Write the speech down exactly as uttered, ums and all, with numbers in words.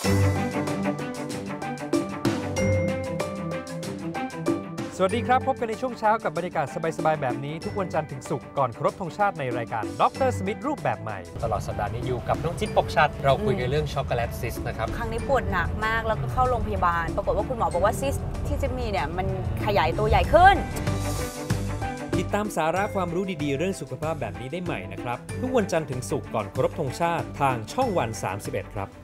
สวัสดีครับพบกันในช่วงเช้ากับบรรยากาศสบายๆแบบนี้ทุกวันจันทร์ถึงศุกร์ก่อนเคารพธงชาติในรายการดรสมิธรูปแบบใหม่ตลอดสัปดาห์นี้อยู่กับน้องจิ๊บปกชัดเราคุยกันเรื่องช็อกโกแลตซิสนะครับครั้งนี้ปวดหนักมากแล้วก็เข้าโรงพยาบาลปรากฏว่าคุณหมอบอกว่าซิสที่จิ๊บมีเนี่ยมันขยายตัวใหญ่ขึ้นติดตามสาระความรู้ดีๆเรื่องสุขภาพแบบนี้ได้ใหม่นะครับทุกวันจันทร์ถึงศุกร์ก่อนเคารพธงชาติทางช่องวันสามสิบเอ็ดครับ